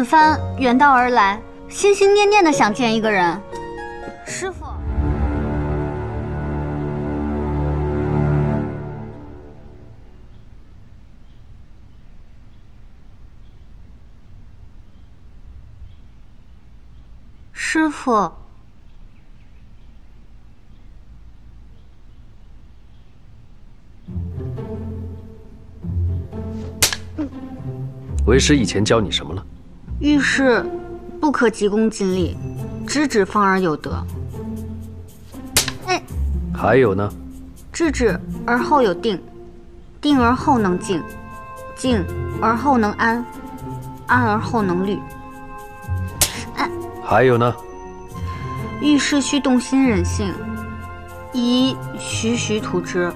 此番远道而来，心心念念的想见一个人。师傅，师傅， 为师以前教你什么了？ 遇事不可急功近利，知止方而有得。哎， 还有呢？ 知止而后有定，定而后能静，静而后能安，安而后能虑。 还有呢？ 遇事须动心忍性，宜徐徐图之。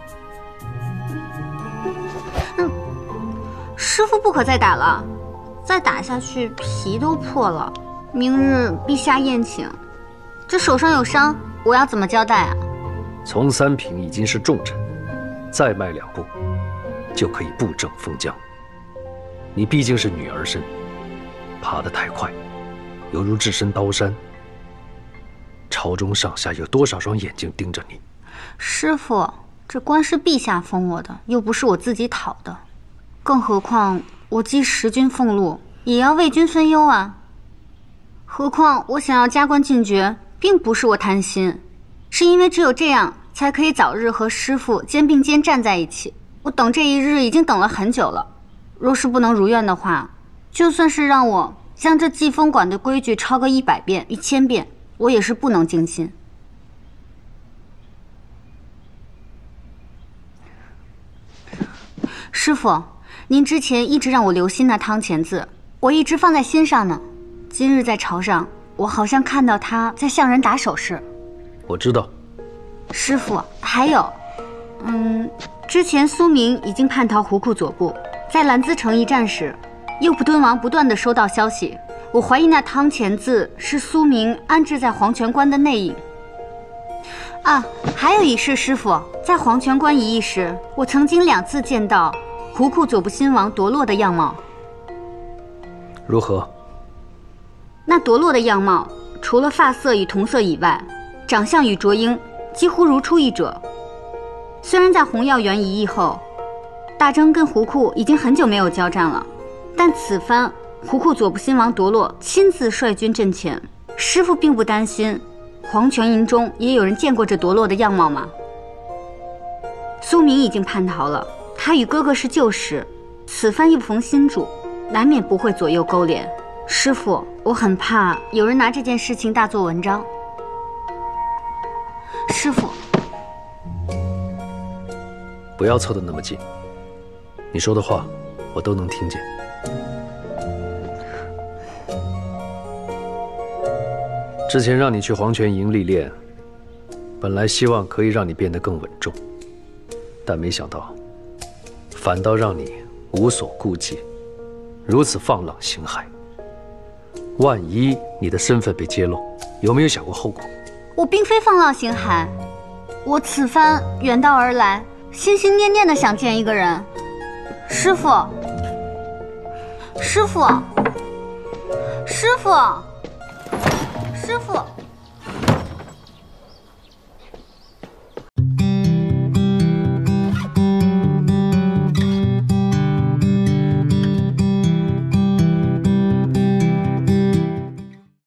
师傅不可再打了，再打下去皮都破了。明日陛下宴请，这手上有伤，我要怎么交代啊？ 从三品已经是重臣，再迈2步，就可以布政封疆。你毕竟是女儿身，爬得太快，犹如置身刀山。朝中上下有多少双眼睛盯着你？ 师傅，这官是陛下封我的，又不是我自己讨的。更何况我既食君俸禄，也要为君分忧啊。何况我想要加官进爵，并不是我贪心，是因为只有这样，才可以早日和师傅肩并肩站在一起。我等这一日已经等了很久了，若是不能如愿的话，就算是让我将这祭风馆的规矩抄个100遍、1000遍，我也是不能静心。师傅，您之前一直让我留心那汤钱字，我一直放在心上呢。今日在朝上，我好像看到他在向人打手势。 我知道。 师傅，还有，之前苏明已经叛逃胡库左部，在兰兹城一战时，右部敦王不断的收到消息，我怀疑那汤钱字是苏明安置在黄泉关的内应。啊，还有一事，师傅，在黄泉关一役时，我曾经2次见到胡库左部亲王夺落的样貌。 如何？ 那夺落的样貌，除了发色与瞳色以外，长相与卓英几乎如出一辙。虽然在红药园一役后，大征跟胡库已经很久没有交战了，但此番胡库左部亲王夺落亲自率军阵前，师傅并不担心黄泉营中也有人见过这夺落的样貌吗？苏明已经叛逃了，他与哥哥是旧识，此番又逢新主，难免不会左右勾连。师傅，我很怕有人拿这件事情大做文章。师傅， 不要凑得那么近，你说的话我都能听见。之前让你去黄泉营历练，本来希望可以让你变得更稳重，但没想到反倒让你无所顾忌，如此放浪形骸。万一你的身份被揭露，有没有想过后果？ 我并非放浪形骸，我此番远道而来，心心念念的想见一个人。师傅，师傅，师傅，师傅。